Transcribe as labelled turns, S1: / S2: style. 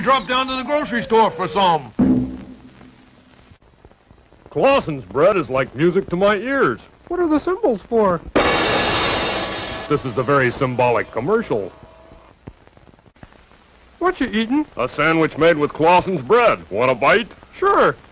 S1: Drop down to the grocery store for some.
S2: Clausen's bread is like music to my ears.
S3: What are the symbols for?
S2: This is the very symbolic commercial.
S3: What you eating?
S2: A sandwich made with Clausen's bread. Want a bite?
S3: Sure.